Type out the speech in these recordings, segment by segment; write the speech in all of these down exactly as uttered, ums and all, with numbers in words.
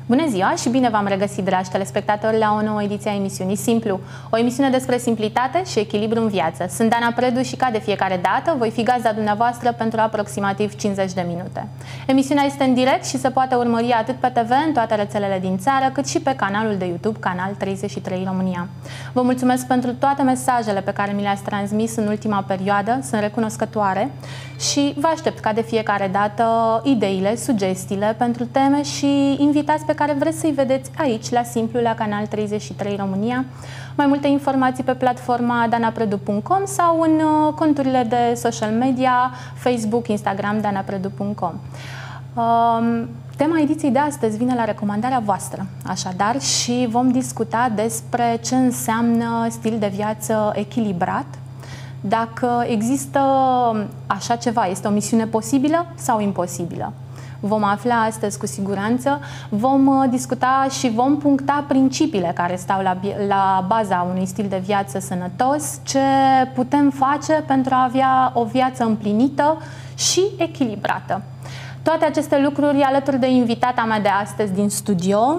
Bună ziua și bine v-am regăsit, dragi telespectatori, la o nouă ediție a emisiunii Simplu, o emisiune despre simplitate și echilibru în viață. Sunt Dana Predu și, ca de fiecare dată, voi fi gazda dumneavoastră pentru aproximativ cincizeci de minute. Emisiunea este în direct și se poate urmări atât pe T V, în toate rețelele din țară, cât și pe canalul de YouTube, Canal treizeci și trei România. Vă mulțumesc pentru toate mesajele pe care mi le-ați transmis în ultima perioadă, sunt recunoscătoare și vă aștept, ca de fiecare dată, ideile, sugestiile pentru teme și invitați pe care vreți să-i vedeți aici, la Simplu, la Canal treizeci și trei România. Mai multe informații pe platforma danapredu punct com sau în conturile de social media, Facebook, Instagram, danapredu punct com. Um, tema ediției de astăzi vine la recomandarea voastră, așadar, și vom discuta despre ce înseamnă stil de viață echilibrat, dacă există așa ceva, este o misiune posibilă sau imposibilă. Vom afla astăzi cu siguranță, vom discuta și vom puncta principiile care stau la, la baza unui stil de viață sănătos, ce putem face pentru a avea o viață împlinită și echilibrată. Toate aceste lucruri alături de invitata mea de astăzi din studio,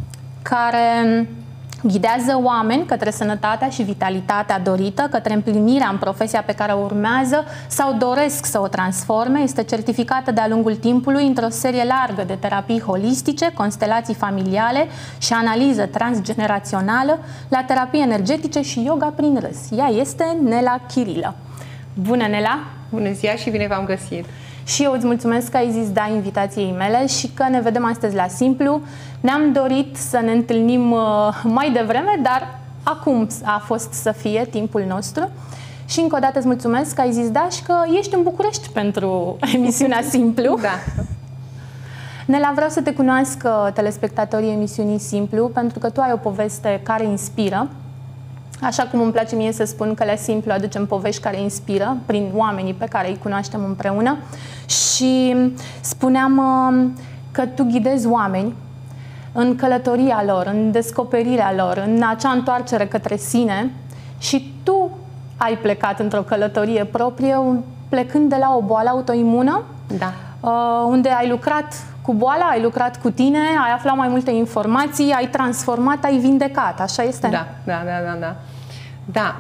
care ghidează oameni către sănătatea și vitalitatea dorită, către împlinirea în profesia pe care o urmează sau doresc să o transforme. Este certificată de-a lungul timpului într-o serie largă de terapii holistice, constelații familiale și analiză transgenerațională, la terapii energetice și yoga prin râs. Ea este Nela Chirilă. Bună, Nela! Bună ziua și bine v-am găsit! Și eu îți mulțumesc că ai zis da invitației mele și că ne vedem astăzi la Simplu. Ne-am dorit să ne întâlnim mai devreme, dar acum a fost să fie timpul nostru. Și încă o dată îți mulțumesc că ai zis da și că ești în București pentru emisiunea Simplu. Da. Nela, vreau să te cunoască telespectatorii emisiunii Simplu, pentru că tu ai o poveste care inspiră. Așa cum îmi place mie să spun că la Simplu aducem povești care inspiră prin oamenii pe care îi cunoaștem împreună. Și spuneam că tu ghidezi oameni în călătoria lor, în descoperirea lor, în acea întoarcere către sine, și tu ai plecat într-o călătorie proprie, plecând de la o boală autoimună, da. Unde ai lucrat cu boala, ai lucrat cu tine, ai aflat mai multe informații, ai transformat, ai vindecat, așa este? Da, da, da, da, da. Da,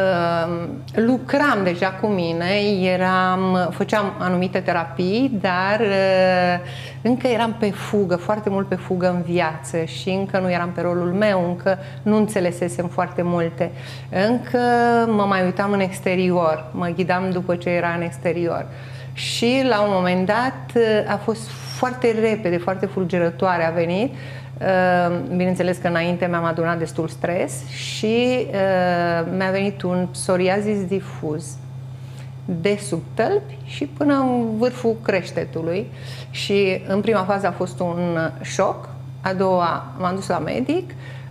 lucram deja cu mine, eram, făceam anumite terapii, dar încă eram pe fugă, foarte mult pe fugă în viață și încă nu eram pe rolul meu, încă nu înțelesesem foarte multe. Încă mă mai uitam în exterior, mă ghidam după ce era în exterior. Și la un moment dat a fost foarte repede, foarte fulgerătoare a venit. Bineînțeles că înainte mi-am adunat destul stres și mi-a venit un psoriazis difuz de sub tălpi și până în vârful creștetului. Și în prima fază a fost un șoc, a doua m-am dus la medic.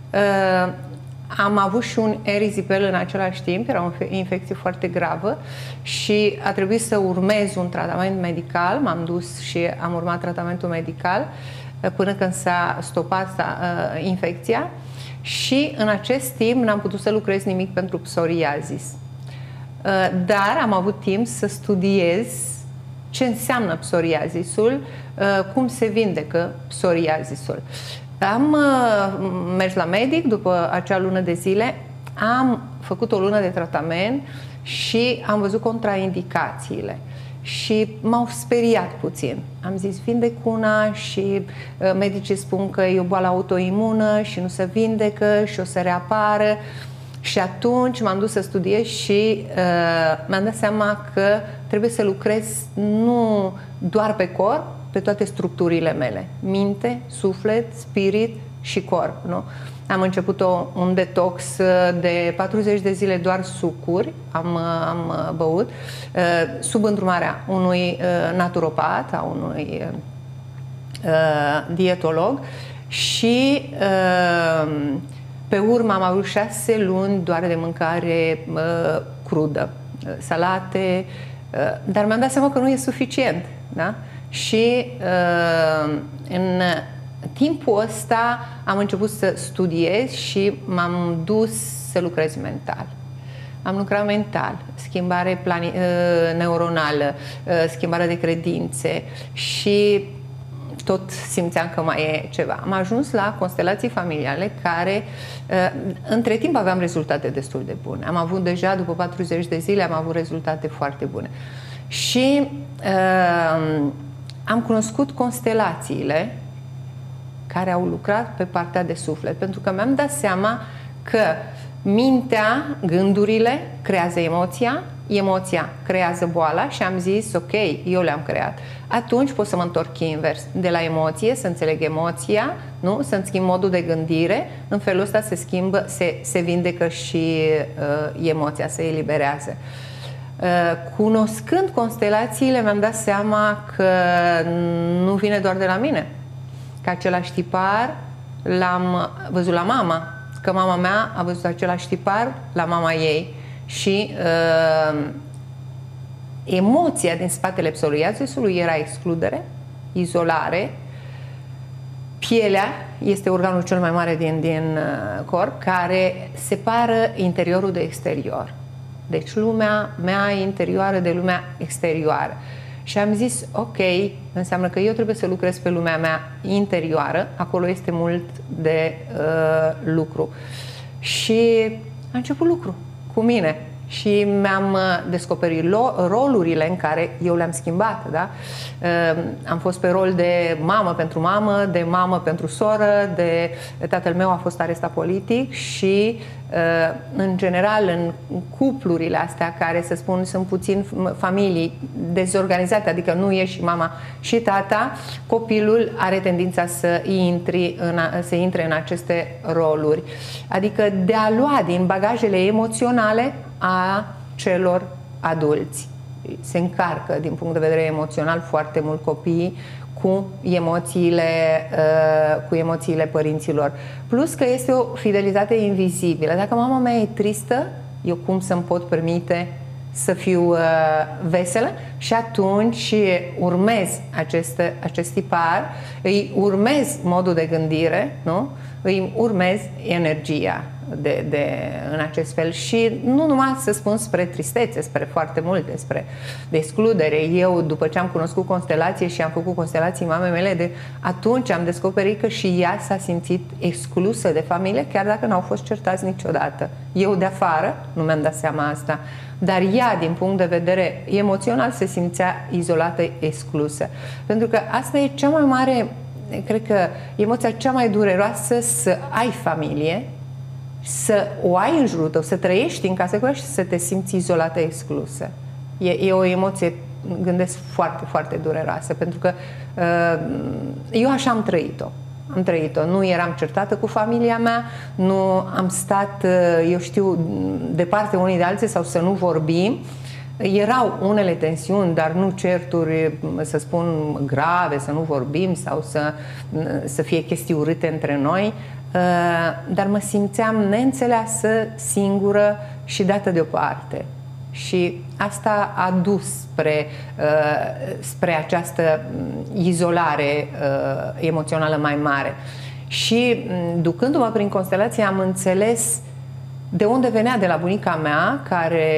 Am avut și un erizipel în același timp, era o infecție foarte gravă și a trebuit să urmez un tratament medical. M-am dus și am urmat tratamentul medical până când s-a stopat uh, infecția și în acest timp n-am putut să lucrez nimic pentru psoriazis. Uh, dar am avut timp să studiez ce înseamnă psoriazisul, uh, cum se vindecă psoriazisul. Am uh, mers la medic după acea lună de zile, am făcut o lună de tratament și am văzut contraindicațiile. Și m-au speriat puțin. Am zis, vindec una și uh, medicii spun că e o boală autoimună și nu se vindecă și o să reapară. Și atunci m-am dus să studiez și uh, mi-am dat seama că trebuie să lucrez nu doar pe corp, pe toate structurile mele. Minte, suflet, spirit și corp. Nu? Am început o, un detox de patruzeci de zile, doar sucuri am, am băut, sub îndrumarea unui naturopat, a unui dietolog și pe urmă am avut șase luni doar de mâncare crudă, salate, dar mi-am dat seama că nu e suficient. Da? Și în timpul ăsta am început să studiez și m-am dus să lucrez mental. Am lucrat mental, schimbare neuronală, schimbare de credințe și tot simțeam că mai e ceva. Am ajuns la constelații familiale care, între timp aveam rezultate destul de bune. Am avut deja, după patruzeci de zile, am avut rezultate foarte bune. Și uh, am cunoscut constelațiile care au lucrat pe partea de suflet, pentru că mi-am dat seama că mintea, gândurile creează emoția, emoția creează boala și am zis, ok, eu le-am creat. Atunci pot să mă întorc invers, de la emoție, să înțeleg emoția, nu? Să-mi schimb modul de gândire, în felul ăsta se schimbă, se, se vindecă și uh, emoția, se eliberează. Uh, cunoscând constelațiile, mi-am dat seama că nu vine doar de la mine, că același tipar l-am văzut la mama, că mama mea a văzut același tipar la mama ei și uh, emoția din spatele psoriazisului era excludere, izolare. Pielea este organul cel mai mare din, din uh, corp, care separă interiorul de exterior. Deci lumea mea interioară de lumea exterioară. Și am zis, ok, înseamnă că eu trebuie să lucrez pe lumea mea interioară, acolo este mult de uh, lucru. Și a început lucru cu mine și mi-am descoperit rolurile în care eu le-am schimbat. Da? Uh, am fost pe rol de mamă pentru mamă, de mamă pentru soră, de tatăl meu a fost arestat politic și în general în cuplurile astea care, să spun, sunt puțin familii dezorganizate, adică nu e și mama și tata, copilul are tendința să intri în, să intre în aceste roluri, adică de a lua din bagajele emoționale a celor adulți. Se încarcă din punct de vedere emoțional foarte mult copiii cu emoțiile, cu emoțiile părinților. Plus că este o fidelitate invizibilă. Dacă mama mea e tristă, eu cum să-mi pot permite să fiu veselă? Și atunci urmez acest, acest tipar, îi urmez modul de gândire, nu? Îi urmez energia de, de, în acest fel și nu numai să spun spre tristețe, spre foarte mult, despre de excludere. Eu, după ce am cunoscut constelație și am făcut constelații mamei mele, de atunci am descoperit că și ea s-a simțit exclusă de familie, chiar dacă n-au fost certați niciodată. Eu de afară nu mi-am dat seama asta, dar ea, din punct de vedere emoțional, se simțea izolată, exclusă. Pentru că asta e cea mai mare, cred că emoția cea mai dureroasă, să ai familie, să o ai în jurul tău, să trăiești în casă cu ea și să te simți izolată, exclusă. E, e o emoție, gândesc, foarte, foarte dureroasă, pentru că uh, eu așa am trăit-o. Am trăit-o. Nu eram certată cu familia mea, nu am stat, uh, eu știu, departe unii de alții sau să nu vorbim. Erau unele tensiuni, dar nu certuri, să spun, grave, să nu vorbim sau să, să fie chestii urâte între noi. Dar mă simțeam neînțeleasă, singură și dată deoparte. Și asta a dus spre, spre această izolare emoțională mai mare. Și ducându-mă prin constelație am înțeles de unde venea, de la bunica mea, care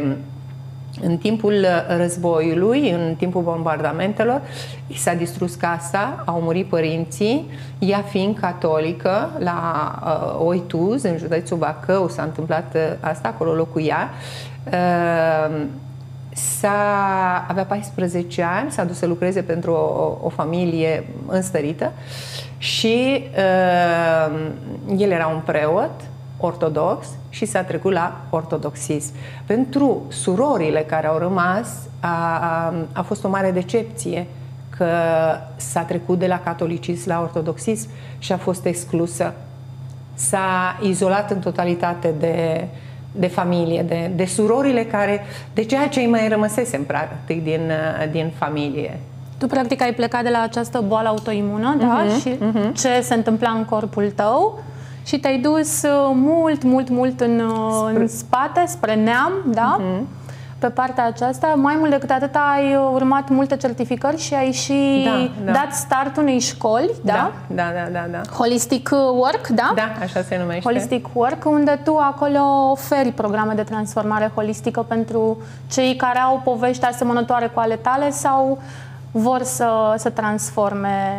în timpul războiului, în timpul bombardamentelor, i s-a distrus casa, au murit părinții, ea fiind catolică, la uh, Oituz, în județul Bacău, s-a întâmplat uh, asta, acolo locuia, uh, s-a, avea paisprezece ani, s-a dus să lucreze pentru o, o familie înstărită și uh, el era un preot ortodox și s-a trecut la ortodoxism. Pentru surorile care au rămas a, a, a fost o mare decepție că s-a trecut de la catolicism la ortodoxism și a fost exclusă. S-a izolat în totalitate de, de familie, de, de surorile care, de ceea ce îi mai rămăsesem practic din, din familie. Tu practic ai plecat de la această boală autoimună, da? Uh-huh, și uh-huh. ce se întâmpla în corpul tău? Și te-ai dus mult, mult, mult în, spre... în spate, spre neam, da? Uh-huh. Pe partea aceasta. Mai mult decât atât, ai urmat multe certificări și ai și da, da. dat start unei școli, da? Da, da, da, da. Holistic Work, da? Da, așa se numește. Holistic Work, unde tu acolo oferi programe de transformare holistică pentru cei care au povești asemănătoare cu ale tale sau vor să, să transforme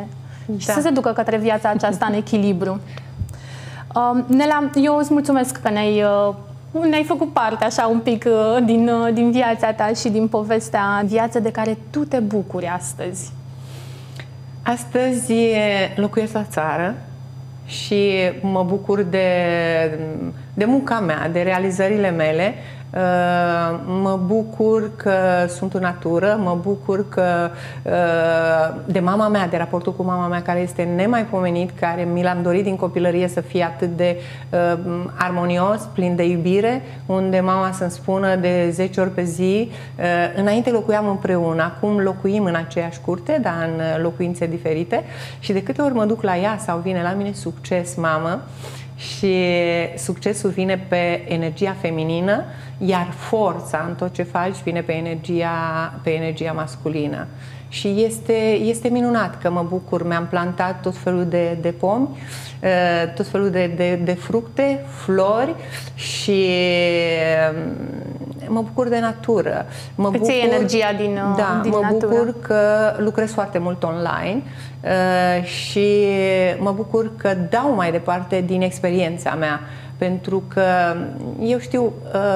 da. și să se ducă către viața aceasta în echilibru. Uh, Nela, eu îți mulțumesc că ne-ai uh, ne-ai făcut parte așa un pic uh, din, uh, din viața ta și din povestea viață de care tu te bucuri astăzi. Astăzi locuiesc la țară și mă bucur de, de munca mea, de realizările mele. Mă bucur că sunt în natură, mă bucur că de mama mea, de raportul cu mama mea, care este nemaipomenit, care mi l-am dorit din copilărie să fie atât de armonios, plin de iubire, unde mama să-mi spună de zece ori pe zi. Înainte locuiam împreună, acum locuim în aceeași curte, dar în locuințe diferite, și de câte ori mă duc la ea sau vine la mine: succes, mamă. Și succesul vine pe energia feminină, iar forța în tot ce faci vine pe energia, pe energia masculină. Și este, este minunat că mă bucur, mi-am plantat tot felul de, de pomi, tot felul de, de, de fructe, flori și mă bucur de natură. Mă Îți iei energia din, da, din mă natură. bucur că lucrez foarte mult online și mă bucur că dau mai departe din experiența mea. Pentru că eu știu,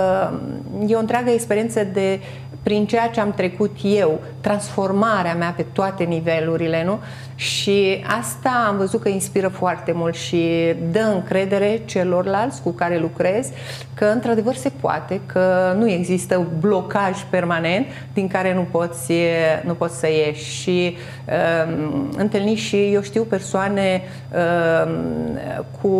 e o întreagă experiență de prin ceea ce am trecut eu, transformarea mea pe toate nivelurile, nu? Și asta am văzut că inspiră foarte mult și dă încredere celorlalți cu care lucrez că într-adevăr se poate, că nu există blocaj permanent din care nu poți, nu poți să ieși. Și uh, întâlniți și, eu știu, persoane uh, cu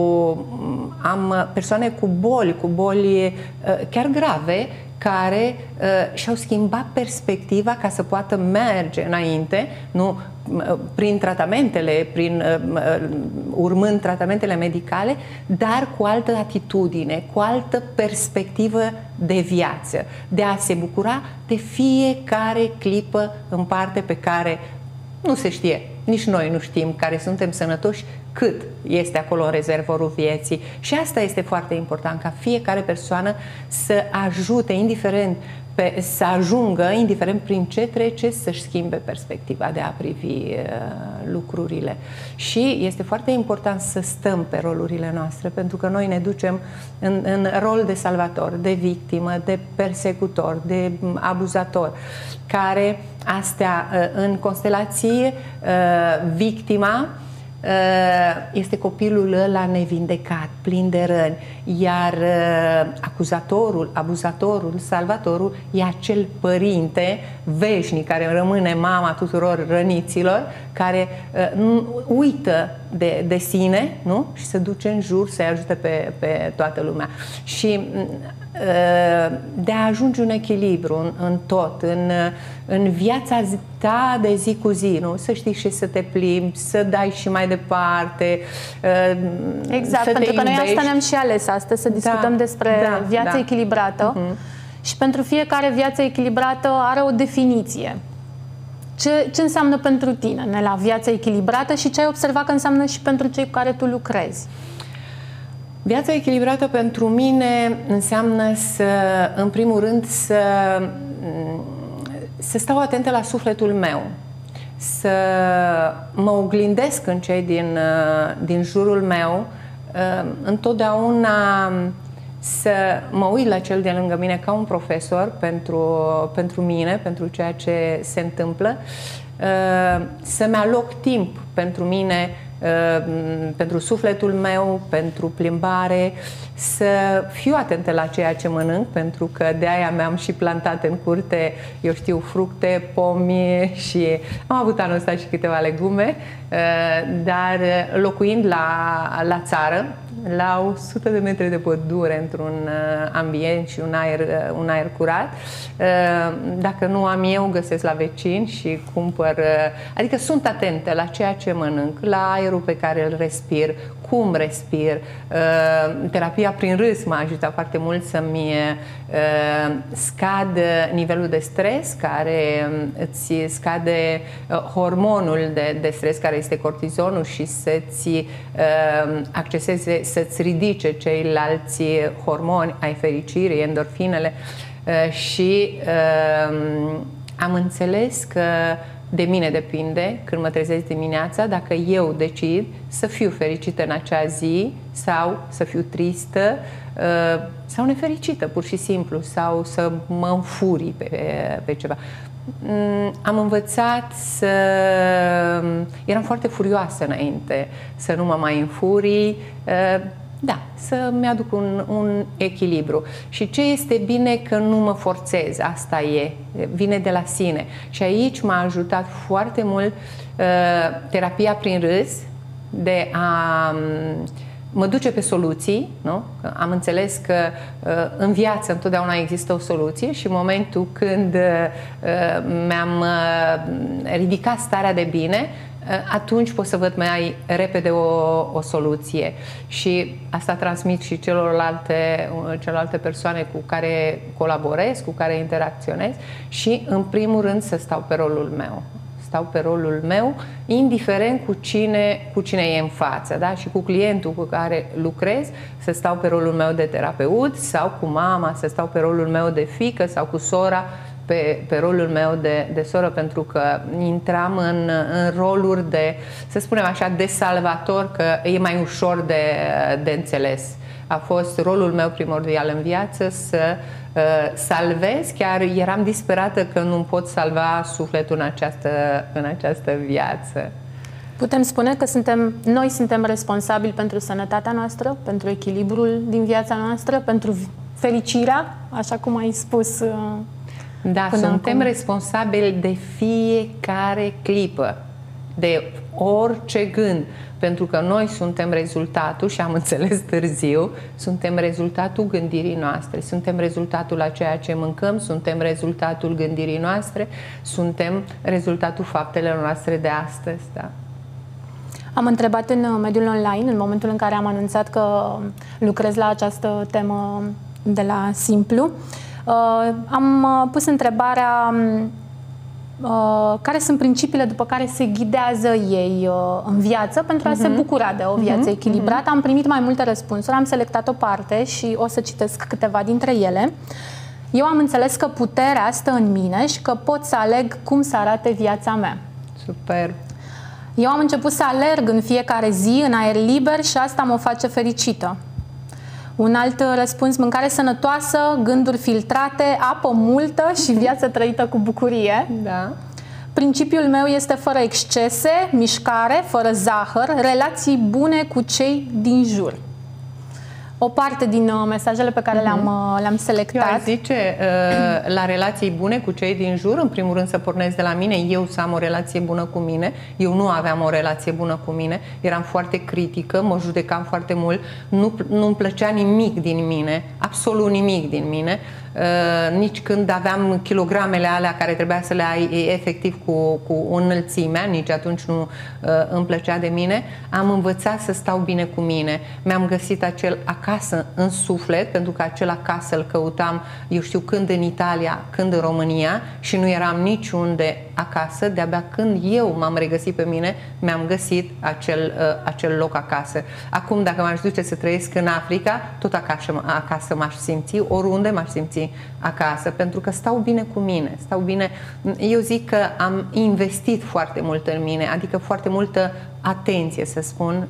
am persoane cu boli, cu boli uh, chiar grave, care uh, și-au schimbat perspectiva ca să poată merge înainte, nu prin tratamentele, prin, uh, urmând tratamentele medicale, dar cu altă atitudine, cu altă perspectivă de viață, de a se bucura de fiecare clipă în parte pe care nu se știe. Nici noi nu știm, care suntem sănătoși, cât este acolo în rezervorul vieții. Și asta este foarte important, ca fiecare persoană să ajute, indiferent pe, să ajungă, indiferent prin ce trece, să-și schimbe perspectiva de a privi uh, lucrurile. Și este foarte important să stăm pe rolurile noastre, pentru că noi ne ducem în, în rol de salvator, de victimă, de persecutor, de abuzator, care astea uh, în constelație, uh, victima este copilul ăla nevindecat, plin de răni, iar acuzatorul, abuzatorul, salvatorul e acel părinte veșnic care rămâne mama tuturor răniților, care uită de, de sine, nu? Și se duce în jur să-i ajute pe, pe toată lumea. Și de a ajunge un echilibru în, în tot, în, în viața ta de zi cu zi, nu? Să știi și să te plimbi, să dai și mai departe, exact, să pentru te că noi iubești. asta ne-am și ales astăzi, să discutăm da, despre da, viața da. echilibrată. Uh-huh. Și pentru fiecare viață echilibrată are o definiție. Ce, ce înseamnă pentru tine, Nela, viața echilibrată, și ce ai observat că înseamnă și pentru cei cu care tu lucrezi? Viața echilibrată pentru mine înseamnă să, în primul rând, să, să stau atentă la sufletul meu, să mă oglindesc în cei din, din jurul meu, întotdeauna să mă uit la cel de lângă mine ca un profesor pentru, pentru mine, pentru ceea ce se întâmplă, să-mi aloc timp pentru mine, pentru sufletul meu, pentru plimbare, să fiu atentă la ceea ce mănânc, pentru că de aia mi-am și plantat în curte, eu știu, fructe, pomi, și am avut anul ăsta și câteva legume, dar locuind la, la țară, la o sută de metri de pădure, într-un ambient și un aer, un aer curat, dacă nu am eu, găsesc la vecini și cumpăr, adică sunt atentă la ceea ce mănânc, la aerul pe care îl respir, cum respir. Terapia prin râs m-a ajutat foarte mult să-mi scad nivelul de stres, care îți scade hormonul de, de stres, care este cortizonul, și să-ți acceseze, să-ți ridice ceilalți hormoni ai fericirii, endorfinele. Și am înțeles că De mine depinde, când mă trezesc dimineața, dacă eu decid să fiu fericită în acea zi sau să fiu tristă sau nefericită, pur și simplu, sau să mă înfurii pe, pe ceva. Am învățat să... Eram foarte furioasă înainte, să nu mă mai înfurii. Da, să-mi aduc un, un echilibru. Și ce este bine că nu mă forțez, asta e, vine de la sine. Și aici m-a ajutat foarte mult uh, terapia prin râs, de a um, mă duce pe soluții, nu? Am înțeles că uh, în viață întotdeauna există o soluție și în momentul când uh, mi-am uh, ridicat starea de bine, atunci pot să văd mai repede o, o soluție. Și asta transmit și celorlalte, celorlalte persoane cu care colaborez, cu care interacționez și, în primul rând, să stau pe rolul meu. Stau pe rolul meu, indiferent cu cine, cu cine e în față, da? Și cu clientul cu care lucrez, să stau pe rolul meu de terapeut sau cu mama, să stau pe rolul meu de fiică sau cu sora, Pe, pe rolul meu de, de soră, pentru că intram în, în roluri de, să spunem așa, de salvator, că e mai ușor de, de înțeles. A fost rolul meu primordial în viață să uh, salvez, chiar eram disperată că nu pot salva sufletul în această, în această viață. Putem spune că suntem, noi suntem responsabili pentru sănătatea noastră, pentru echilibrul din viața noastră, pentru fericirea, așa cum ai spus. Uh... Da, Până suntem acum. responsabili de fiecare clipă, de orice gând, pentru că noi suntem rezultatul, și am înțeles târziu, suntem rezultatul gândirii noastre, suntem rezultatul a ceea ce mâncăm, suntem rezultatul gândirii noastre, suntem rezultatul faptelor noastre de astăzi. Da. Am întrebat în mediul online, în momentul în care am anunțat că lucrez la această temă de la Simplu, Uh, am uh, pus întrebarea uh, care sunt principiile după care se ghidează ei uh, în viață pentru a uh-huh. se bucura de o viață uh-huh. echilibrată. Am primit mai multe răspunsuri, am selectat o parte și o să citesc câteva dintre ele. Eu am înțeles că puterea stă în mine și că pot să aleg cum să arate viața mea. Super! Eu am început să alerg în fiecare zi, în aer liber, și asta mă face fericită. Un alt răspuns: mâncare sănătoasă, gânduri filtrate, apă multă și viață trăită cu bucurie. Da. Principiul meu este fără excese, mișcare, fără zahăr, relații bune cu cei din jur. O parte din uh, mesajele pe care le-am uh, le-am selectat. Eu aș zice, uh, la relații bune cu cei din jur, în primul rând să pornesc de la mine, eu să am o relație bună cu mine. Eu nu aveam o relație bună cu mine, eram foarte critică, mă judecam foarte mult, nu, nu-mi plăcea nimic din mine, absolut nimic din mine. Uh, nici când aveam kilogramele alea care trebuia să le ai efectiv cu, cu înălțimea, nici atunci nu uh, îmi plăcea de mine. Am învățat să stau bine cu mine. Mi-am găsit acel acasă în suflet, pentru că acel acasă îl căutam, eu știu, când în Italia, când în România, și nu eram niciunde acasă. De-abia când eu m-am regăsit pe mine, mi-am găsit acel, uh, acel loc acasă. Acum, dacă m-aș duce să trăiesc în Africa, tot acasă, acasă m-aș simți, oriunde m-aș simți acasă, pentru că stau bine cu mine, stau bine. Eu zic că am investit foarte mult în mine, adică foarte multă atenție, să spun,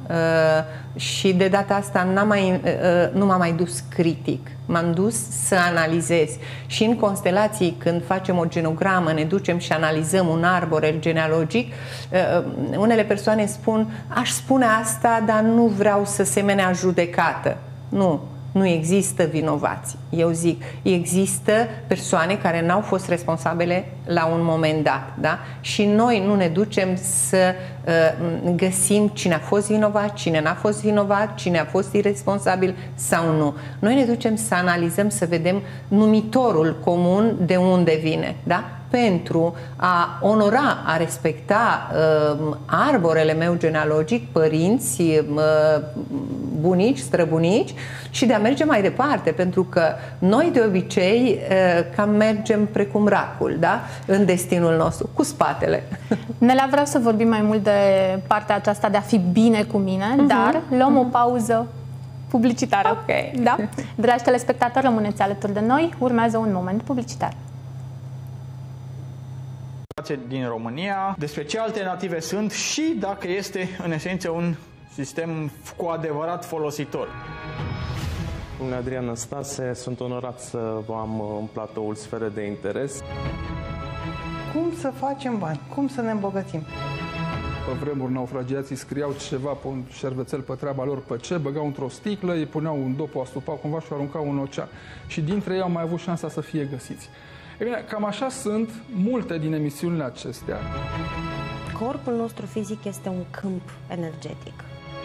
și de data asta n-am mai, nu m-am mai dus critic, m-am dus să analizez. Și în constelații, când facem o genogramă, ne ducem și analizăm un arbore genealogic, unele persoane spun: aș spune asta, dar nu vreau să semene judecată. Nu. Nu există vinovați. Eu zic, există persoane care n-au fost responsabile la un moment dat, da? Și noi nu ne ducem să uh, găsim cine a fost vinovat, cine n-a fost vinovat, cine a fost irresponsabil sau nu. Noi ne ducem să analizăm, să vedem numitorul comun de unde vine, da? Pentru a onora, a respecta uh, arborele meu genealogic, părinți, uh, bunici, străbunici, și de a merge mai departe, pentru că noi de obicei uh, cam mergem precum racul, da? În destinul nostru, cu spatele. Nelea, vreau să vorbim mai mult de partea aceasta de a fi bine cu mine, uh-huh. dar luăm o pauză publicitară. Ok. Da? Dragi telespectatori, rămâneți alături de noi, urmează un moment publicitar. din România, despre ce alternative sunt și dacă este în esență un sistem cu adevărat folositor. Sunt Adrian Năstase, sunt onorat să vă am în platoul Sfere de Interes. Cum să facem bani? Cum să ne îmbogățim? Pe vremuri naufragiații scriau ceva pe un șervețel pe treaba lor pe ce, băgau într-o sticlă, îi puneau un dop, o astupau cumva și o aruncau în ocean. Și dintre ei au mai avut șansa să fie găsiți. E bine, cam așa sunt multe din emisiunile acestea. Corpul nostru fizic este un câmp energetic.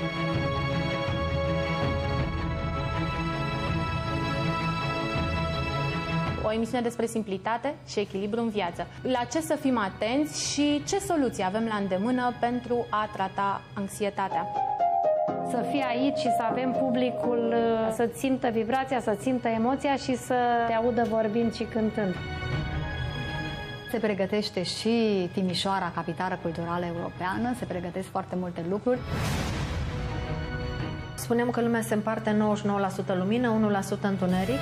O emisiune despre simplitate și echilibru în viață. La ce să fim atenți și ce soluții avem la îndemână pentru a trata anxietatea. Să fii aici și să avem publicul să simtă vibrația, să simtă emoția și să te audă vorbind și cântând. Se pregătește și Timișoara, capitală culturală europeană, se pregătesc foarte multe lucruri. Spunem că lumea se împarte nouăzeci și nouă la sută lumină, unu la sută întuneric.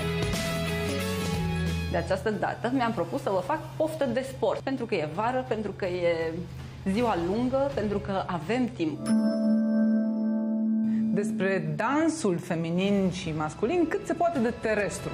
De această dată mi-am propus să vă fac poftă de sport, pentru că e vară, pentru că e ziua lungă, pentru că avem timp. Despre dansul feminin și masculin cât se poate de terestru.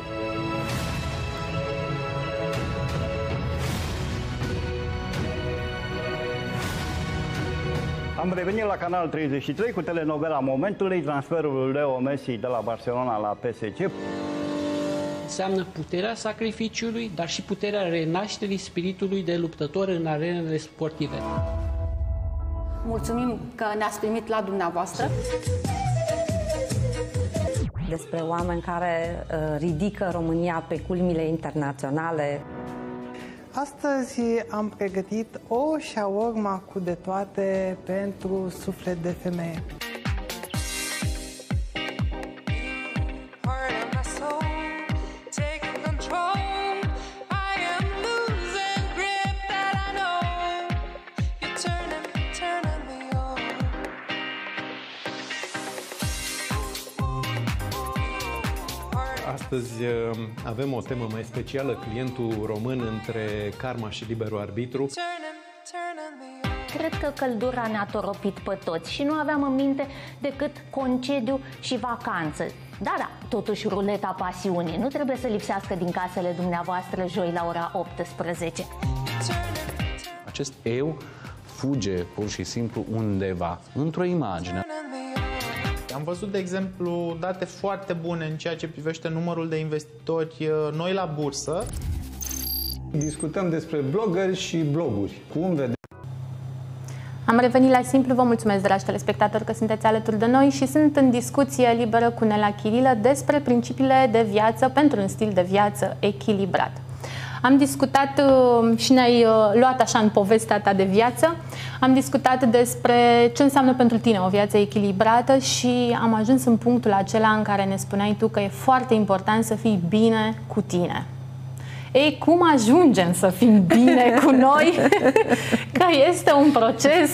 Am revenit la Canal treizeci și trei cu telenovela Momentului, transferul lui Leo Messi de la Barcelona la P S G. Înseamnă puterea sacrificiului, dar și puterea renașterii spiritului de luptător în arenele sportive. Mulțumim că ne-ați primit la dumneavoastră. Despre oameni care uh, ridică România pe culmile internaționale. Astăzi am pregătit o shawarma cu de toate pentru suflet de femeie. Astăzi avem o temă mai specială, clientul român între karma și liberul arbitru. Cred că căldura ne-a toropit pe toți și nu aveam în minte decât concediu și vacanță. Da, da, totuși ruleta pasiunii nu trebuie să lipsească din casele dumneavoastră joi la ora optsprezece. Acest eu fuge pur și simplu undeva, într-o imagine. Am văzut, de exemplu, date foarte bune în ceea ce privește numărul de investitori noi la bursă. Discutăm despre blogări și bloguri. Cum vedeți? Am revenit la Simplu. Vă mulțumesc, dragi telespectatori, că sunteți alături de noi și sunt în discuție liberă cu Nela Chirilă despre principiile de viață pentru un stil de viață echilibrat. Am discutat uh, și ne-ai uh, luat așa în povestea ta de viață. Am discutat despre ce înseamnă pentru tine o viață echilibrată și am ajuns în punctul acela în care ne spuneai tu că e foarte important să fii bine cu tine. Ei, cum ajungem să fim bine cu noi? Că este un proces.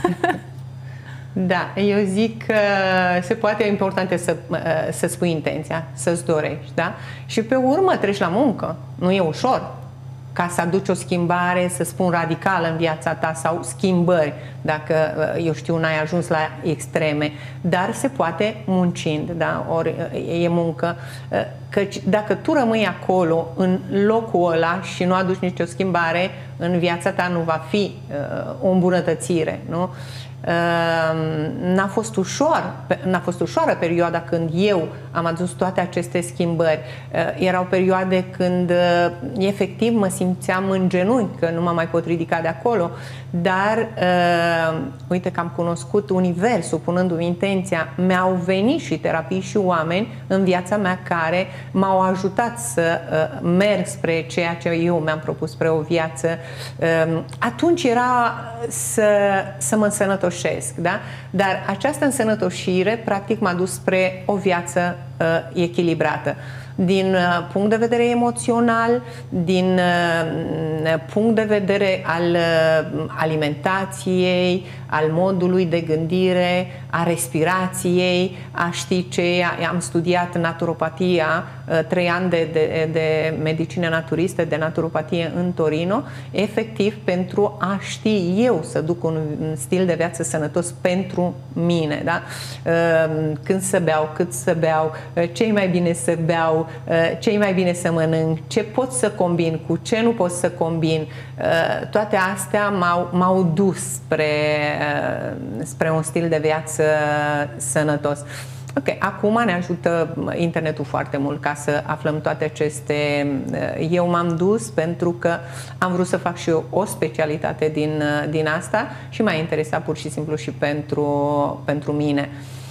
Da, eu zic că se poate, e important să, să spui intenția, să-ți dorești, da? Și pe urmă treci la muncă. Nu e ușor ca să aduci o schimbare, să spun, radicală în viața ta sau schimbări, dacă, eu știu, n-ai ajuns la extreme, dar se poate muncind, da? Ori e muncă. Căci dacă tu rămâi acolo, în locul ăla și nu aduci nicio schimbare, în viața ta nu va fi uh, o îmbunătățire, nu? N-a fost ușor, n-a fost ușoară perioada când eu am adus toate aceste schimbări. Erau perioade când efectiv mă simțeam în genunchi, că nu mă mai pot ridica de acolo, dar uite că am cunoscut universul, punându-mi intenția, mi-au venit și terapii și oameni în viața mea care m-au ajutat să merg spre ceea ce eu mi-am propus, spre o viață. Atunci era să, să mă însănătoșesc. Da? Dar această însănătoșire practic m-a dus spre o viață uh, echilibrată. Din uh, punct de vedere emoțional, din uh, punct de vedere al uh, alimentației, al modului de gândire, a respirației, a ști ce, am studiat naturopatia, trei ani de, de, de medicină naturistă, de naturopatie în Torino, efectiv pentru a ști eu să duc un stil de viață sănătos pentru mine. Da? Când să beau, cât să beau, ce mai bine să beau, ce mai bine să mănânc, ce pot să combin, cu ce nu pot să combin. Toate astea m-au, m-au dus spre, spre un stil de viață sănătos. Ok, acum ne ajută internetul foarte mult ca să aflăm toate aceste... Eu m-am dus pentru că am vrut să fac și eu o specialitate din, din asta și m-a interesat pur și simplu și pentru, pentru mine.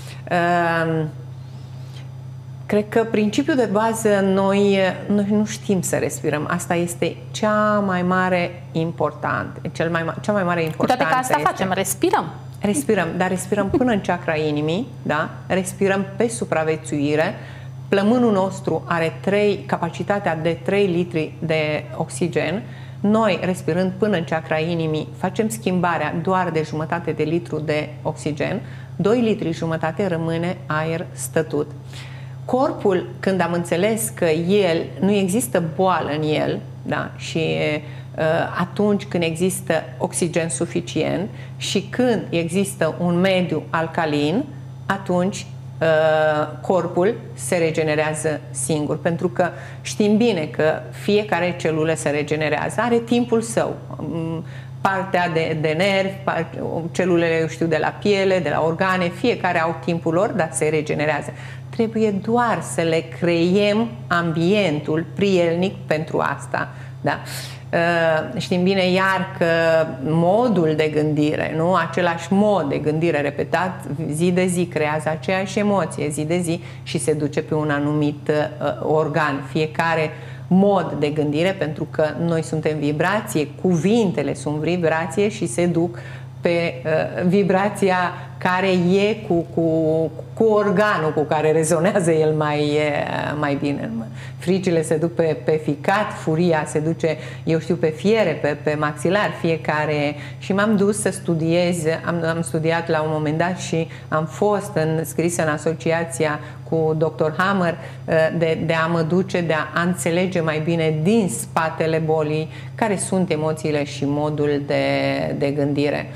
Cred că principiul de bază, noi, noi nu știm să respirăm. Asta este cea mai mare important, cel mai, cea mai mare importanță. Cu toate că asta este, facem, respirăm. Respirăm, dar respirăm până în chakra inimii, da? Respirăm pe supraviețuire. Plămânul nostru are trei, capacitatea de trei litri de oxigen. Noi, respirând până în chakra inimii, facem schimbarea doar de jumătate de litru de oxigen. doi litri jumătate rămâne aer stătut. Corpul, când am înțeles că el, nu există boală în el, da? Și uh, atunci când există oxigen suficient și când există un mediu alcalin, atunci uh, corpul se regenerează singur. Pentru că știm bine că fiecare celulă se regenerează, are timpul său. Um, partea de, de nervi, part, celulele, eu știu, de la piele, de la organe, fiecare au timpul lor, dar se regenerează. Trebuie doar să le creiem ambientul prielnic pentru asta. Da? Știm bine iar că modul de gândire, nu? Același mod de gândire repetat zi de zi creează aceeași emoție zi de zi și se duce pe un anumit organ. Fiecare mod de gândire, pentru că noi suntem vibrație, cuvintele sunt vibrație și se duc pe uh, vibrația care e cu, cu, cu organul cu care rezonează el mai, mai bine. Fricile se duc pe, pe ficat, furia se duce, eu știu, pe fiere, pe, pe maxilar, fiecare. Și m-am dus să studiez, am, am studiat la un moment dat și am fost înscrisă în asociația cu doctor Hammer de, de a mă duce, de a înțelege mai bine din spatele bolii care sunt emoțiile și modul de, de gândire.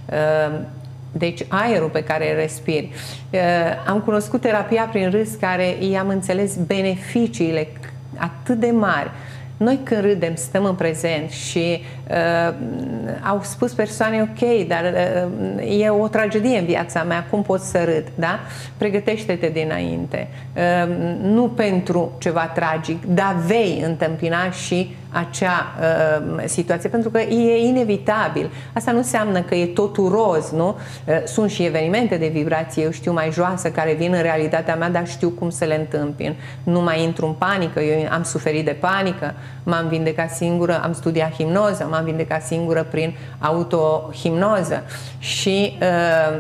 Deci aerul pe care îl respiri. Am cunoscut terapia prin râs care i-am înțeles beneficiile atât de mari. Noi când râdem, stăm în prezent și uh, au spus persoane, ok, dar uh, e o tragedie în viața mea, cum pot să râd, da? Pregătește-te dinainte. Uh, nu pentru ceva tragic, dar vei întâmpina și acea uh, situație, pentru că e inevitabil. Asta nu înseamnă că e totul roz, nu? Uh, sunt și evenimente de vibrație, eu știu, mai joasă, care vin în realitatea mea, dar știu cum să le întâmpin. Nu mai intru în panică, eu am suferit de panică, m-am vindecat singură, am studiat hipnoză, m-am vindecat singură prin autohipnoză și uh,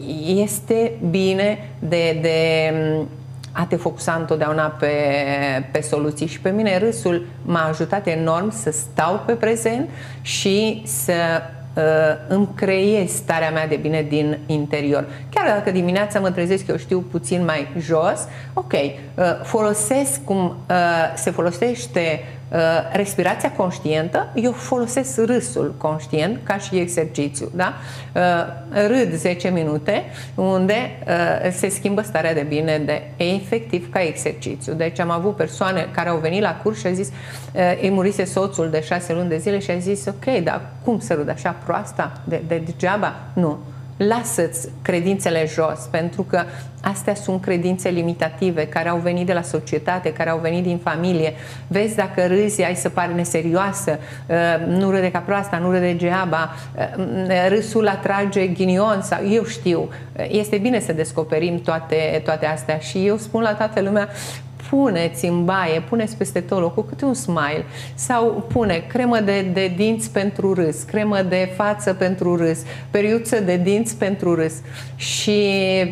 este bine de, de a te focusa întotdeauna pe, pe soluții. Și pe mine râsul m-a ajutat enorm să stau pe prezent și să uh, îmi creez starea mea de bine din interior. Chiar dacă dimineața mă trezesc, eu știu, puțin mai jos, ok, uh, folosesc cum uh, se folosește uh, respirația conștientă, eu folosesc râsul conștient ca și exercițiu, da? Uh, râd zece minute, unde uh, se schimbă starea de bine de efectiv ca exercițiu. Deci am avut persoane care au venit la curs și au zis, uh, îi murise soțul de șase luni de zile și a zis, ok, dar cum să râd așa proasta? De, de degeaba? Nu. Lasă-ți credințele jos, pentru că astea sunt credințe limitative care au venit de la societate, care au venit din familie. Vezi, dacă râzi, ai să pari neserioasă, nu râde ca proasta, nu râde degeaba, râsul atrage ghinion sau eu știu. Este bine să descoperim toate, toate astea și eu spun la toată lumea, puneți în baie, puneți peste tot locul câte un smile sau pune cremă de, de dinți pentru râs, cremă de față pentru râs, periuță de dinți pentru râs și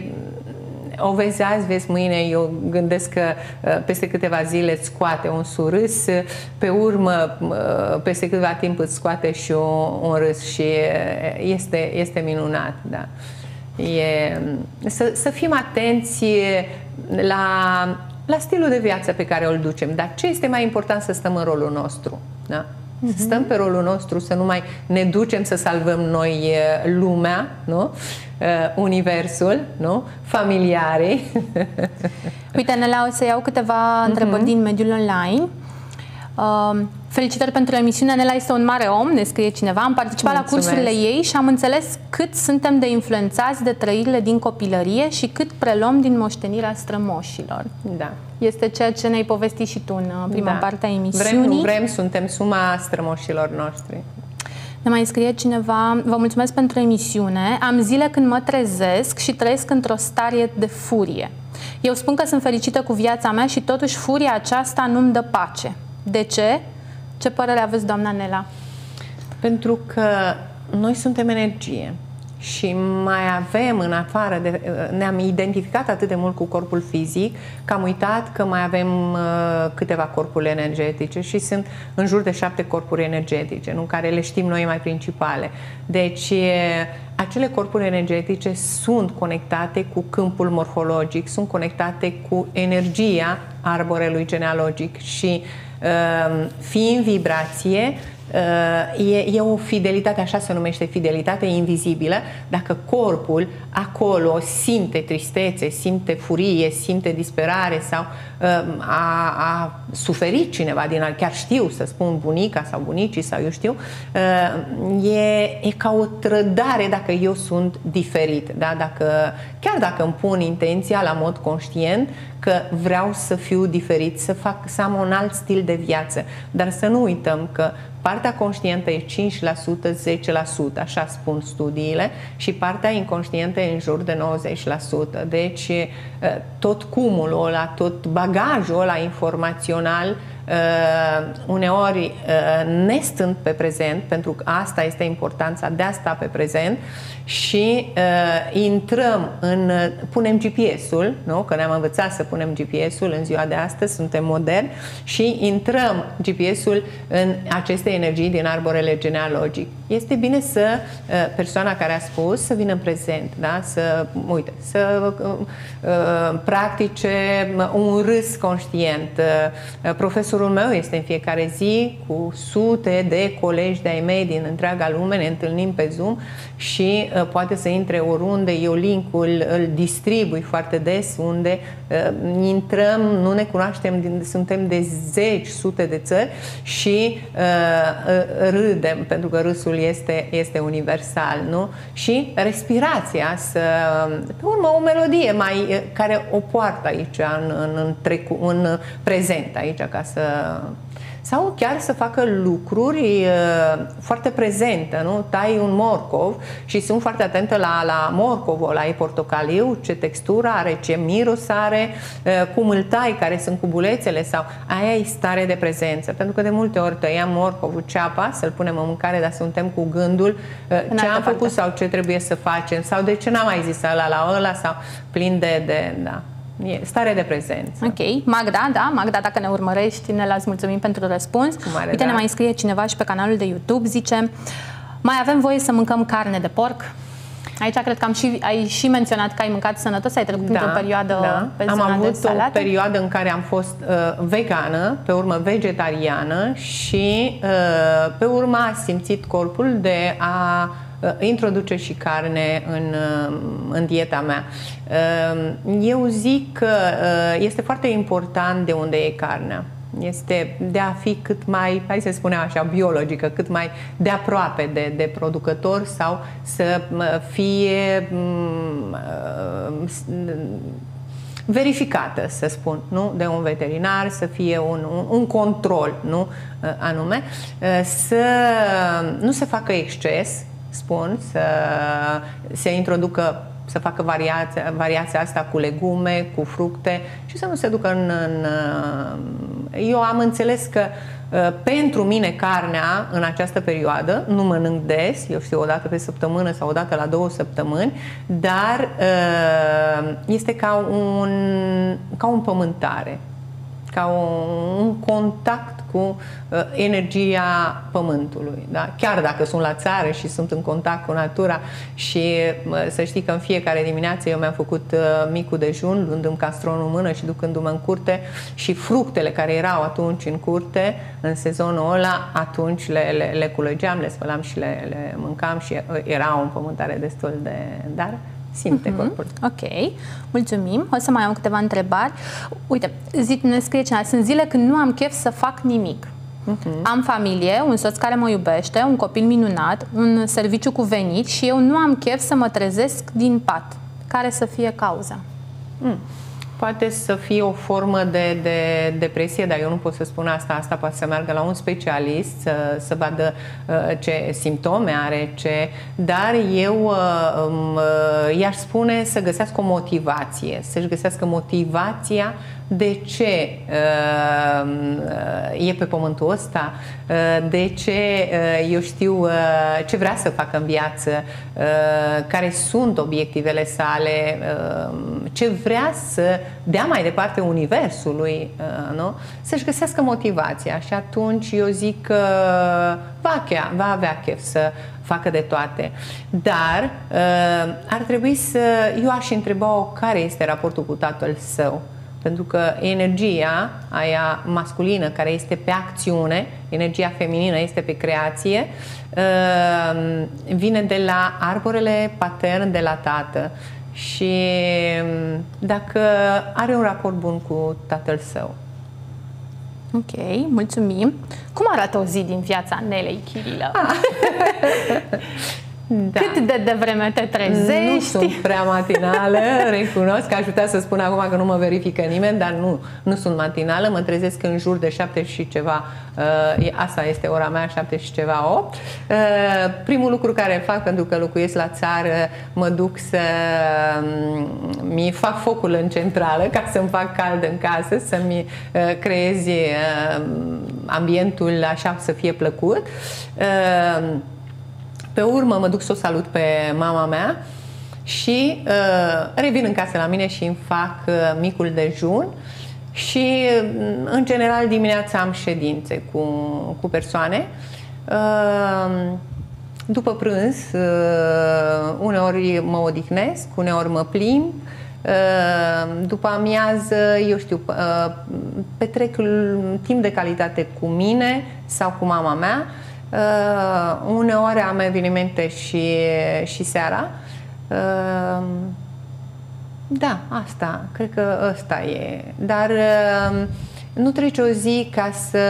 o vezi azi, vezi mâine, eu gândesc că peste câteva zile îți scoate un surâs, pe urmă peste câteva timp îți scoate și un, un râs și este, este minunat, da. E, să, să fim atenți la la stilul de viață pe care îl ducem. Dar ce este mai important? Să stăm în rolul nostru. Da? Să stăm pe rolul nostru, să nu mai ne ducem să salvăm noi lumea, nu? Universul, nu? Familiarii. Uite, Nela, o să iau câteva uh-huh. întrebări din mediul online. Uh, felicitări pentru emisiune. Nela este un mare om, ne scrie cineva. Am participat Mulțumesc. la cursurile ei și am înțeles cât suntem de influențați de trăirile din copilărie și cât preluăm din moștenirea strămoșilor. Da. Este ceea ce ne-ai povestit și tu în prima da. parte a emisiunii. Vrem, nu vrem, suntem suma strămoșilor noștri. Ne mai scrie cineva: vă mulțumesc pentru emisiune. Am zile când mă trezesc și trăiesc într-o stare de furie. Eu spun că sunt fericită cu viața mea și totuși furia aceasta nu-mi dă pace. De ce? Ce părere aveți, doamna Nela? Pentru că noi suntem energie și mai avem în afară de... ne-am identificat atât de mult cu corpul fizic că am uitat că mai avem uh, câteva corpuri energetice și sunt în jur de șapte corpuri energetice, nu? Care le știm noi mai principale. Deci acele corpuri energetice sunt conectate cu câmpul morfologic, sunt conectate cu energia arborelui genealogic și uh, fiind vibrație, E, e o fidelitate, așa se numește, fidelitate invizibilă. Dacă corpul acolo simte tristețe, simte furie, simte disperare sau a, a suferit cineva din al, chiar știu să spun bunica sau bunicii sau eu știu, e, e ca o trădare dacă eu sunt diferit, da? Dacă, chiar dacă îmi pun intenția la mod conștient că vreau să fiu diferit, să fac, să am un alt stil de viață, dar să nu uităm că partea conștientă e cinci la sută, zece la sută, așa spun studiile, și partea inconștientă e în jur de nouăzeci la sută. Deci tot cumulul ăla, tot bagajul ăla informațional, uneori nestând pe prezent, pentru că asta este importanța de a sta pe prezent, și uh, intrăm în, punem G P S-ul, nu? Că ne-am învățat să punem G P S-ul în ziua de astăzi, suntem moderni, și intrăm G P S-ul în aceste energii din arborele genealogic. Este bine să uh, persoana care a spus să vină în prezent, da? Să, uite, să uh, uh, practice un râs conștient. Uh, profesorul meu este în fiecare zi cu sute de colegi de-ai mei din întreaga lume, ne întâlnim pe Zoom și uh, poate să intre oriunde, eu linkul îl distribui foarte des, unde uh, intrăm, nu ne cunoaștem, suntem de zeci, sute de țări și uh, râdem, pentru că râsul este, este universal, nu? Și respirația, să, pe urmă o melodie mai, care o poartă aici în, în, în, trecu, în prezent aici, ca să... Sau chiar să facă lucruri uh, foarte prezente, nu? Tai un morcov și sunt foarte atentă la, la morcovul ăla, e portocaliu, ce textură are, ce miros are, uh, cum îl tai, care sunt cubulețele, sau aia e stare de prezență. Pentru că de multe ori tăiam morcovul, ceapa, să-l punem în mâncare, dar suntem cu gândul uh, ce am făcut sau ce trebuie să facem, sau de ce n-am mai zis ăla la ăla, sau plin de... de da. E stare de prezență. Ok. Magda, da, Magda, dacă ne urmărești, ne las mulțumim pentru răspuns. Uite, da. Ne mai scrie cineva și pe canalul de YouTube, zice: mai avem voie să mâncăm carne de porc? Aici cred că am și, ai și menționat că ai mâncat sănătos, ai trecut da, într-o perioadă da. pe Am zona avut de salate. o perioadă în care am fost uh, vegană, pe urmă vegetariană și uh, pe urmă a simțit corpul de a introduce și carne în, în dieta mea. Eu zic că este foarte important de unde e carnea. Este de a fi cât mai, hai să spunem așa, biologică, cât mai de aproape de, de producător, sau să fie verificată, să spun, nu? De un veterinar, să fie un, un, un control, nu? Anume, să nu se facă exces, spun, să se introducă, să facă variația, variația asta cu legume, cu fructe și să nu se ducă în, în... Eu am înțeles că pentru mine carnea în această perioadă, nu mănânc des, eu știu, o dată pe săptămână sau o dată la două săptămâni, dar este ca un, ca o împământare, ca un, un contact cu uh, energia pământului. Da? Chiar dacă sunt la țară și sunt în contact cu natura și uh, să știi că în fiecare dimineață eu mi-am făcut uh, micul dejun, luându-mi castronul în mână și ducându-mă în curte și fructele care erau atunci în curte, în sezonul ăla, atunci le, le, le culegeam, le spălam și le, le mâncam și era o împământare destul de... Dar simte uh-huh. corpul. Ok, mulțumim. O să mai am câteva întrebări. Uite, zi, ne scrie cineva, sunt zile când nu am chef să fac nimic. Uh-huh. Am familie, un soț care mă iubește, un copil minunat, un serviciu cu venit și eu nu am chef să mă trezesc din pat. Care să fie cauza? Mm. Poate să fie o formă de, de depresie, dar eu nu pot să spun asta. Asta poate să meargă la un specialist, să, să vadă uh, ce simptome are, ce... Dar eu uh, uh, i-aș spune să găsească o motivație, să-și găsească motivația de ce uh, e pe pământul ăsta, uh, de ce, uh, eu știu, uh, ce vrea să facă în viață, uh, care sunt obiectivele sale, uh, ce vrea să dea mai departe universului, uh, nu? Să-și găsească motivația și atunci eu zic că va, chea, va avea chef să facă de toate. Dar uh, ar trebui să... Eu aș întreba-o care este raportul cu tatăl său. Pentru că energia aia masculină care este pe acțiune, energia feminină este pe creație, vine de la arborele patern de la tată. Și dacă are un raport bun cu tatăl său. Ok, mulțumim. Cum arată o zi din viața Nelei Chirilă? Ah. Da. Cât de devreme te trezești? Nu sunt prea matinală, recunosc, aș putea să spun acum că nu mă verifică nimeni, dar nu, nu sunt matinală, mă trezesc în jur de șapte și ceva, uh, asta este ora mea, șapte și ceva, opt. Uh, primul lucru care fac, pentru că locuiesc la țară, mă duc să uh, mi fac focul în centrală ca să-mi fac cald în casă, să-mi uh, creez uh, ambientul așa să fie plăcut. Uh, Pe urmă mă duc să o salut pe mama mea și uh, revin în casă la mine și îmi fac uh, micul dejun și în general dimineața am ședințe cu, cu persoane. Uh, după prânz uh, uneori mă odihnesc, uneori mă plimb. Uh, după amiază, eu știu, uh, petrec timp de calitate cu mine sau cu mama mea. Uh, uneori am evenimente și, și seara. Uh, da, asta, cred că ăsta e. Dar uh, nu trece o zi ca să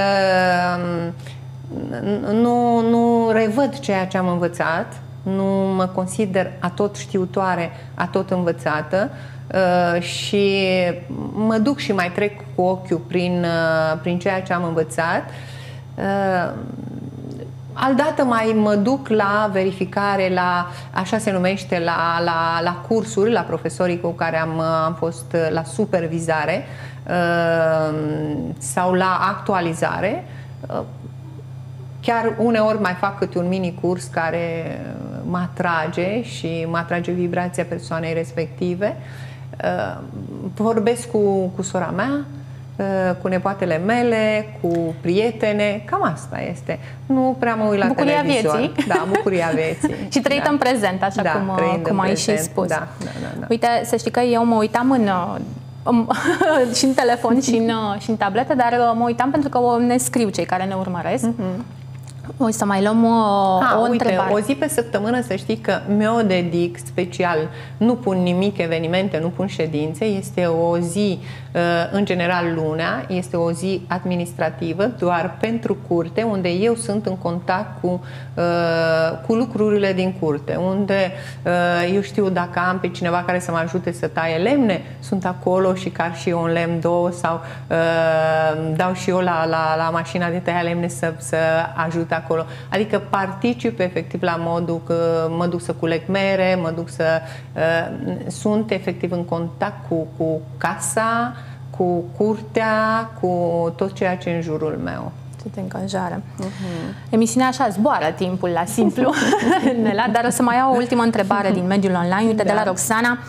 uh, nu, nu revăd ceea ce am învățat, nu mă consider atot știutoare, atot învățată uh, și mă duc și mai trec cu ochiul prin, uh, prin ceea ce am învățat. Uh, Aldată mai mă duc la verificare, la, așa se numește, la, la, la cursuri, la profesorii cu care am, am fost la supervizare uh, sau la actualizare. Uh, chiar uneori mai fac câte un mini curs care mă atrage și mă atrage vibrația persoanei respective. Uh, vorbesc cu, cu sora mea, cu nepoatele mele, cu prietene, cam asta este. Nu prea mă uit la bucuria televizor. Vieții. Da, bucuria vieții. Și trăită da. în prezent, așa da, cum, cum ai prezent. și spus. Da, da, da, da. Uite, să știi că eu mă uitam în, și în telefon și în, și în tabletă, dar mă uitam pentru că ne scriu cei care ne urmăresc. Mm-hmm. O să mai luăm o, A, o uite, întrebare. O zi pe săptămână, să știi că mi-o dedic special, nu pun nimic evenimente, nu pun ședințe, este o zi, în general lunea, este o zi administrativă doar pentru curte, unde eu sunt în contact cu, cu lucrurile din curte, unde eu știu dacă am pe cineva care să mă ajute să taie lemne, sunt acolo și car și eu un lemn, două, sau dau și eu la, la, la mașina de tăia lemne să, să ajut acolo. Adică particip efectiv la modul că mă duc să culeg mere, mă duc să... Uh, sunt efectiv în contact cu, cu casa, cu curtea, cu tot ceea ce în jurul meu. Tot înconjoară. Uh-huh. Emisiunea așa zboară timpul la simplu, Nela, dar o să mai iau o ultimă întrebare din mediul online, uite, da. de la Roxana.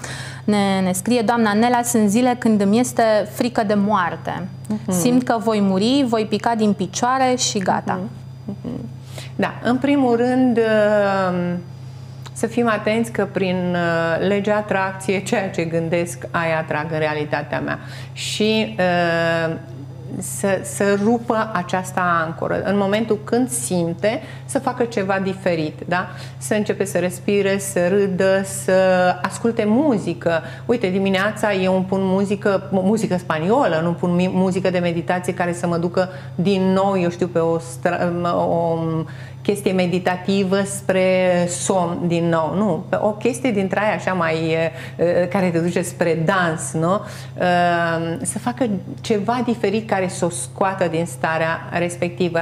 Ne, ne scrie doamna Nela, sunt zile când îmi este frică de moarte. Uh-huh. Simt că voi muri, voi pica din picioare și gata. Uh-huh. Uh-huh. Da, în primul rând să fim atenți că prin legea atracției ceea ce gândesc aia atrag în realitatea mea. Și Să, să rupă această ancoră. În momentul când simte, să facă ceva diferit, da? Să începe să respire, să râdă, să asculte muzică. Uite, dimineața eu îmi pun muzică, muzică spaniolă, nu pun muzică de meditație care să mă ducă din nou, eu știu, pe o, o chestie meditativă spre somn din nou. Nu, o chestie dintre aia așa mai care te duce spre dans, nu? Să facă ceva diferit care să o scoată din starea respectivă.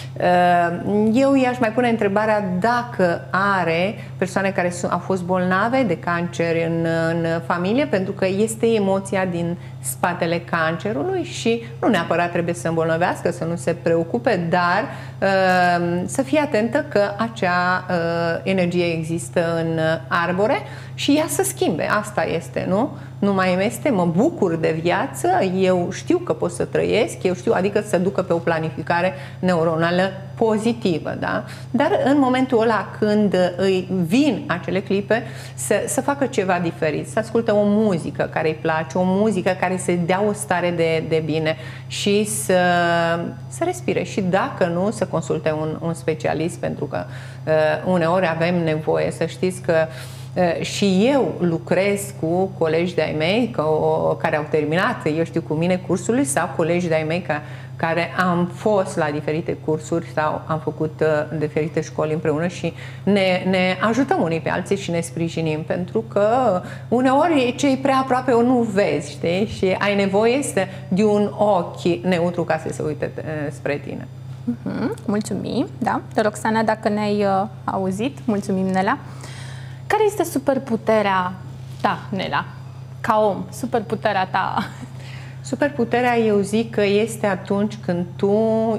Eu i-aș mai pune întrebarea dacă are persoane care au fost bolnave de cancer în, în familie, pentru că este emoția din spatele cancerului și nu neapărat trebuie să îmbolnăvească, să nu se preocupe, dar uh, să fie atentă că acea uh, energie există în arbore și ea să schimbe. Asta este, nu? Nu mai este, mă bucur de viață, eu știu că pot să trăiesc, eu știu, adică să ducă pe o planificare neuronală pozitivă, da? Dar în momentul ăla când îi vin acele clipe, să, să facă ceva diferit, să asculte o muzică care îi place, o muzică care să-i dea o stare de, de bine și să, să respire. Și dacă nu, să consulte un, un specialist, pentru că uh, uneori avem nevoie, să știți că Uh, și eu lucrez cu colegi de-ai mei că, o, care au terminat, eu știu, cu mine cursurile, sau colegi de-ai mei ca, care am fost la diferite cursuri sau am făcut uh, diferite școli împreună și ne, ne ajutăm unii pe alții și ne sprijinim, pentru că uneori cei prea aproape o nu vezi, știi? Și ai nevoie să, de un ochi neutru ca să se uite uh, spre tine. Uh-huh. Mulțumim, da. Roxana, dacă ne-ai uh, auzit, mulțumim, Nela. Care este superputerea ta, Nela, ca om? Superputerea ta? Superputerea, eu zic că este atunci când tu,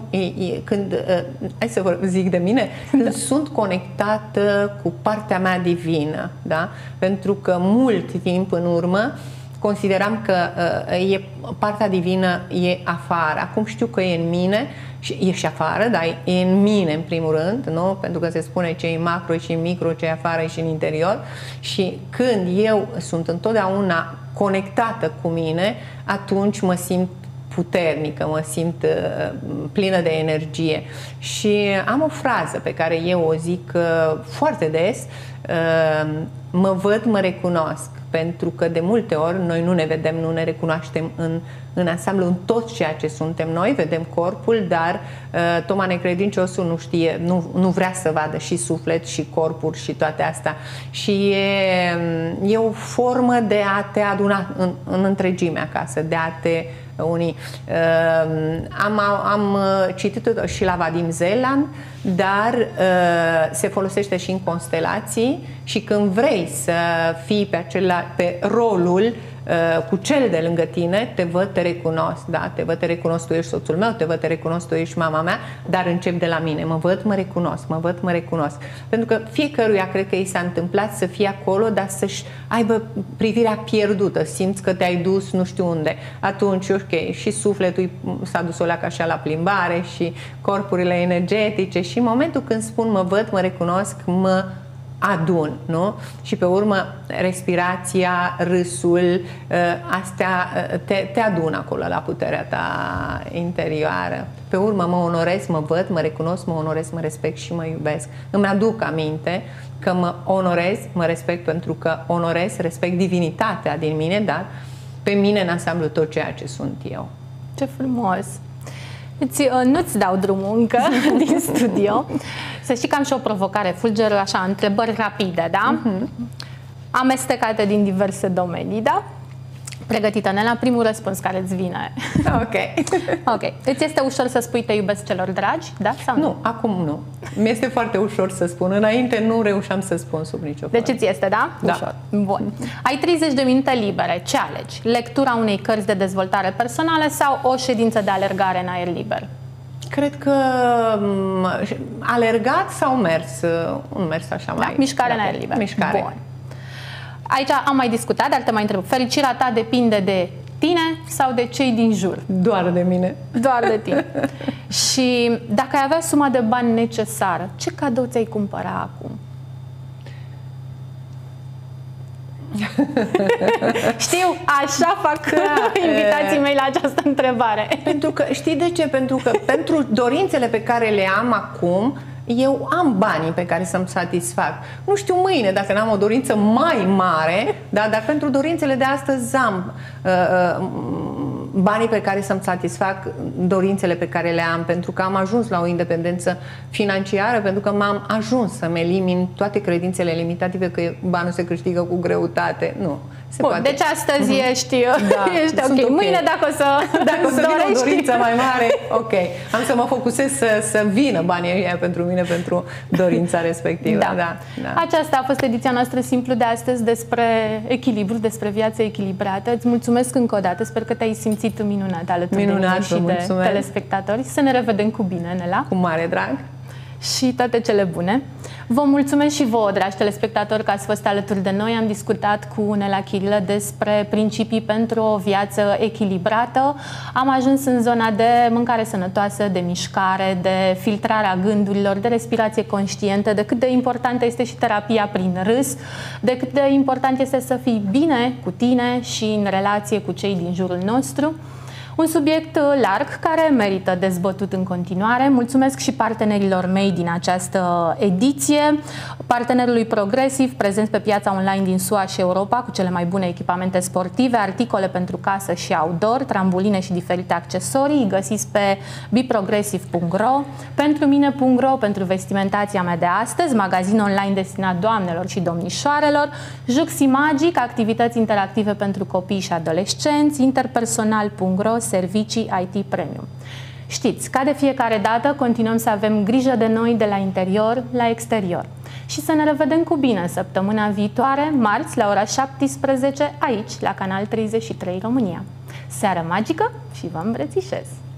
când, hai să vă zic de mine, când da. sunt conectată cu partea mea divină, da? Pentru că mult timp în urmă consideram că uh, e, partea divină e afară. Acum știu că e în mine și e și afară, dar e în mine în primul rând, nu? Pentru că se spune ce e macro și micro, ce e afară și în interior. Și când eu sunt întotdeauna conectată cu mine, atunci mă simt puternică, mă simt uh, plină de energie. Și am o frază pe care eu o zic uh, foarte des, uh, mă văd, mă recunosc. Pentru că de multe ori noi nu ne vedem, nu ne recunoaștem în, în ansamblu, în tot ceea ce suntem noi, vedem corpul, dar uh, Toma necredinciosul nu știe, nu, nu vrea să vadă și suflet și corpul și toate astea. Și e, e o formă de a te aduna în, în întregime acasă, de a te unii. Uh, am, am citit și la Vadim Zeland, dar uh, se folosește și în constelații și când vrei să fii pe, acela, pe rolul uh, cu cel de lângă tine, te văd, te recunosc, da? Te văd, te recunosc, tu ești soțul meu, te văd, te recunosc, tu ești mama mea, dar încep de la mine, mă văd, mă recunosc, mă văd, mă recunosc. Pentru că fiecăruia cred că i s-a întâmplat să fie acolo, dar să-și aibă privirea pierdută, simți că te-ai dus nu știu unde. Atunci, ok, și sufletul s-a dus o leacă așa la plimbare și corpurile energetice și în momentul când spun mă văd, mă recunosc, mă adun, nu? Și pe urmă respirația, râsul, astea te, te adun acolo la puterea ta interioară. Pe urmă mă onorez, mă văd, mă recunosc, mă onorez, mă respect și mă iubesc. Îmi aduc aminte că mă onorez, mă respect pentru că onorez, respect divinitatea din mine, dar pe mine în ansamblu tot ceea ce sunt eu. Ce frumos! Îți, nu-ți dau drumul încă din studio. Să știi că am și o provocare, Fulger, așa, întrebări rapide, da? Uh-huh. Amestecate din diverse domenii, da? Pregătită, Nela, primul răspuns care îți vine. Ok. Ok. Îți este ușor să spui te iubesc celor dragi, da? Sau nu? Nu, acum nu. Mi-este foarte ușor să spun. Înainte nu reușeam să spun sub nicio formă. Deci îți este, da? Da. Ușor. Bun. Ai treizeci de minute libere. Ce alegi? Lectura unei cărți de dezvoltare personală sau o ședință de alergare în aer liber? Cred că alergat sau mers? Un mers așa mai... Da, mișcare în aer liber. Mișcare. Bun. Aici am mai discutat, dar te mai întreb. Fericirea ta depinde de tine sau de cei din jur? Doar de mine. Doar de tine. Și dacă ai avea suma de bani necesară, ce cadou ți-ai cumpăra acum? Știu, așa fac da, invitații mei la această întrebare. Pentru că, știi de ce? Pentru că pentru dorințele pe care le am acum, eu am banii pe care să-mi satisfac. Nu știu mâine dacă n-am o dorință mai mare, da, dar pentru dorințele de astăzi am uh, uh, banii pe care să-mi satisfac dorințele pe care le am, pentru că am ajuns la o independență financiară, pentru că m-am ajuns să-mi elimin toate credințele limitative că banul se câștigă cu greutate. Nu. Se Bun, poate. deci astăzi mm-hmm. ești, da, ești ok. okay. Mâine dacă o să, dacă o să vină o dorință mai mare, ok. Am să mă focusez să, să vină banii ăia pentru mine, pentru dorința respectivă. Da. Da, da. Aceasta a fost ediția noastră simplu de astăzi despre echilibru, despre viață echilibrată. Îți mulțumesc încă o dată, sper că te-ai simțit minunat alături minunat, de mine și mulțumesc. de telespectatori. Să ne revedem cu bine, Nela. Cu mare drag. Și toate cele bune. Vă mulțumesc și vouă, dragi telespectatori, că ați fost alături de noi. Am discutat cu Nela Chirilă despre principii pentru o viață echilibrată. Am ajuns în zona de mâncare sănătoasă, de mișcare, de filtrarea gândurilor, de respirație conștientă, de cât de importantă este și terapia prin râs, de cât de important este să fii bine cu tine și în relație cu cei din jurul nostru. Un subiect larg care merită dezbătut în continuare. Mulțumesc și partenerilor mei din această ediție, partenerului Progresiv, prezent pe piața online din S U A și Europa cu cele mai bune echipamente sportive, articole pentru casă și outdoor, trambuline și diferite accesorii, găsiți pe biprogresiv punct ro, pentru mine punct ro pentru vestimentația mea de astăzi, magazin online destinat doamnelor și domnișoarelor, Juxi Magic, activități interactive pentru copii și adolescenți, interpersonal punct ro, servicii I T premium. Știți, ca de fiecare dată, continuăm să avem grijă de noi de la interior la exterior. Și să ne revedem cu bine în săptămâna viitoare, marți, la ora șaptesprezece, aici, la Canal treizeci și trei România. Seară magică și vă îmbrățișez!